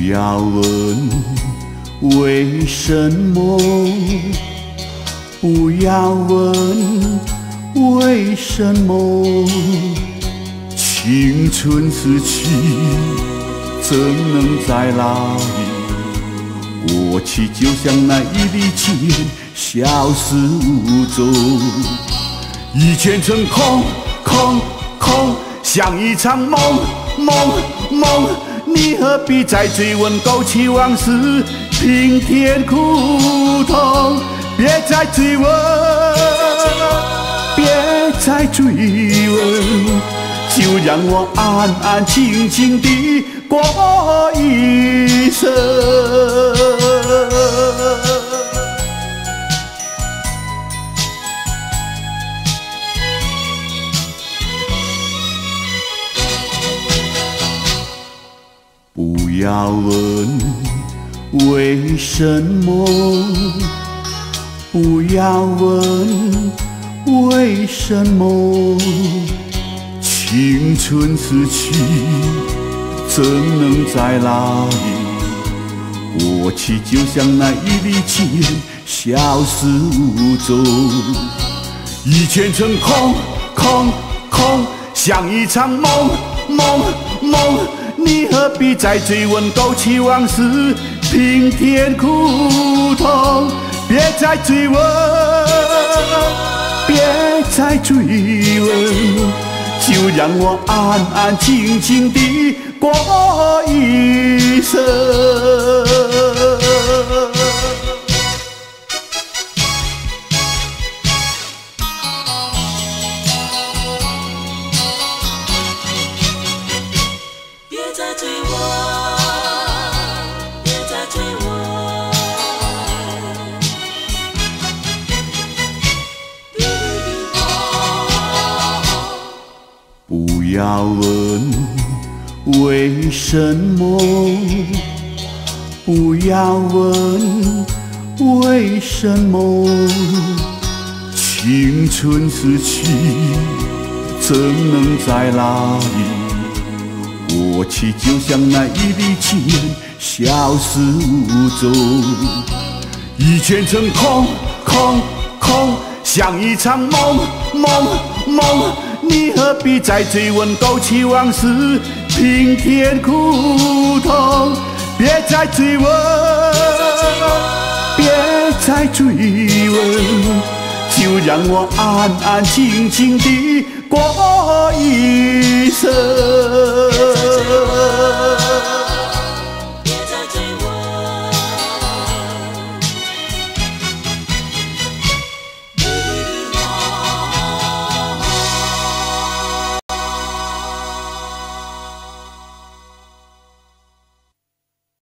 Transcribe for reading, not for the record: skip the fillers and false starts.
要问为什么，不要问为什么，青春时期怎能再来？过去就像那一缕箭，消失无踪。一前成空，空，空，像一场梦，梦，梦。你何必再追问过去往事，平添苦痛？别再追问，别再追问，就让我安安静静地过一生。不要问为什么，不要问为什么，青春时期怎能再来？过去就像那一缕箭，消失无踪。一前成空，空，空，像一场梦，梦，梦。你何必再追问过去往事，平添苦痛？别再追问，别再追问，就让我安安静静地过一生。不要问为什么，不要问为什么，青春时期怎能再来？过去就像那一缕箭，消失无踪。一前成空，空，空，像一场梦，梦，梦。你何必再追问过去往事，平添苦痛？别再追问，别再追问，就让我安安静静地过一